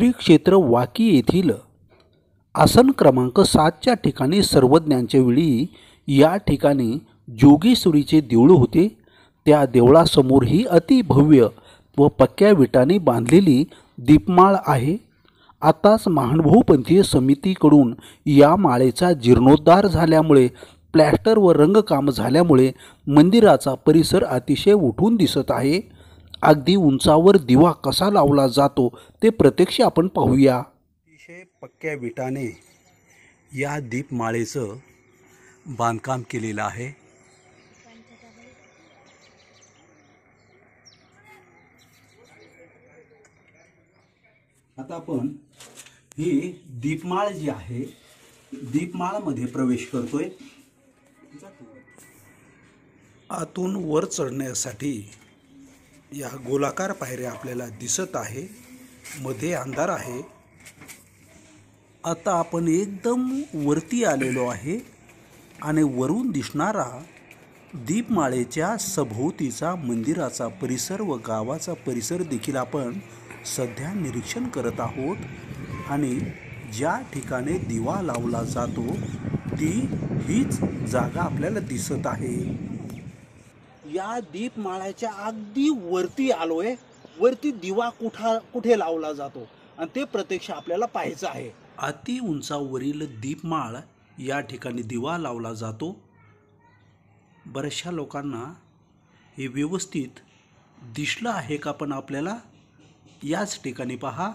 श्री क्षेत्र वाकी येथील आसन क्रमांक 7च्या ठिकाणी सर्वज्ञांच्या वेळी या ठिकाणी जोगेश्वरीचे देऊळ होते। त्या देवळासमोर ही अतिभव्य व पक्क्या विटांनी बांधलेली दीपमाळ आहे। आताच महानुभवपंथीय समितीकडून या माळेचा जीर्णोद्धार झाल्यामुळे प्लॅस्टर व रंगकाम झाल्यामुळे मंदिराचा परिसर अतिशय उठून दिसत आहे। अगदी उंचावर दिवा कसा लावला जातो ते प्रत्यक्ष आपण पाहूया। अतिशय पक्क्या विटाने या दीपमाळेचं बांधकाम केलेलं आहे। आता आपण ही दीपमाळ जी आहे दीपमाळमध्ये प्रवेश करतोय। आतून वर चढण्यासाठी या गोलाकार पायऱ्या आपल्याला दिसत आहे। मध्ये अंधार आहे। आता आपण एकदम वरती आलेलो आहे आणि वरून दिसणारा दीपमाळेच्या सभोवतीचा मंदिराचा परिसर व गावाचा परिसर देखील आपण सध्या निरीक्षण करत आहोत। आणि ज्या ठिकाणी दिवा लावला जातो हीच जागा आपल्याला दिसत आहे। या दीपमाळ्याच्या अगदी वरती आलोय। वरती दिवा कुठे लावला जातो आणि ते प्रत्यक्ष आपल्याला पाहायचं आहे। अति उंचावरील दीपमाळ या ठिकाणी दिवा लावला जातो। बऱ्याचशा लोकांना हे व्यवस्थित दिसलं आहे का, पण आपल्याला याच ठिकाणी पहा।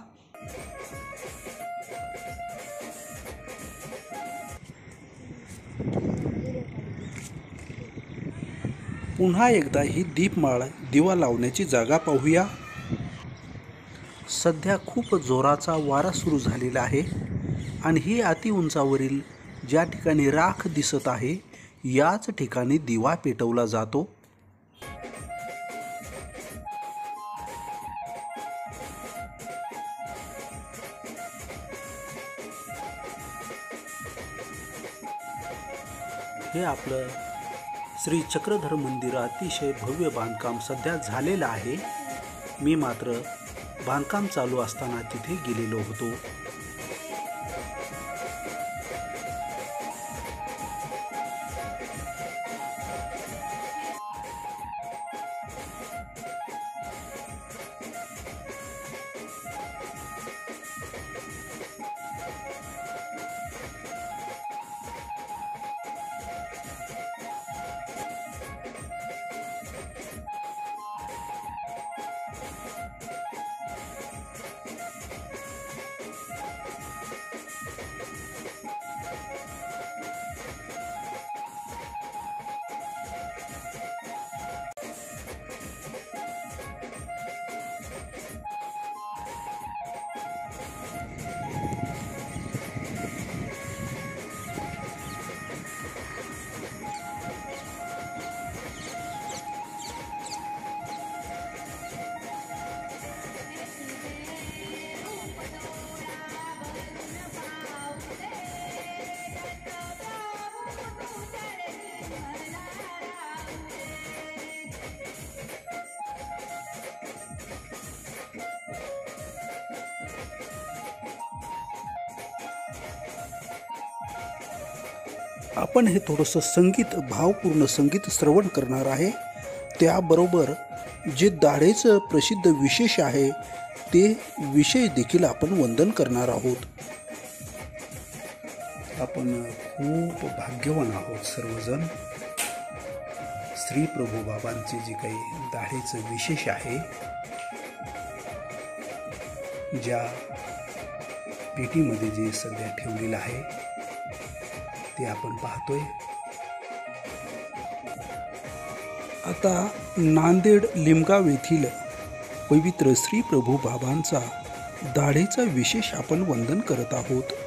पुन्हा एकदा ही दीपमाळ दिवा लावण्याची जागा पाहूया। सध्या खूप जोराचा वारा सुरू झालेला आहे आणि ही अति उंचावरील ज्या ठिकाणी राख दिसत आहे याच ठिकाणी दिवा पेटवला जातो। हे आपलं श्री चक्रधर मंदिर अतिशय भव्य बांधकाम सध्या झालेलं आहे। मी मात्र बांधकाम चालू असताना तिथे गेलेलो होतो। आपण हे थोडंसं संगीत भावपूर्ण संगीत श्रवण करणार आहे। त्याबरोबर जे दाढेचं प्रसिद्ध विशेष आहे ते विषय देखील आपण वंदन करणार आहोत। आपण खूप भाग्यवान आहोत सर्वजण। श्री प्रभू बाबांचे जे काही दाढेचं विशेष आहे ज्या पेटीमध्ये जे सध्या ठेवलेलं आहे ते आपण पाहतोय। आता नांदेड लिमगाव येथील पवित्र श्री प्रभू बाबांचा दाढेचा विशेष आपण वंदन करत आहोत।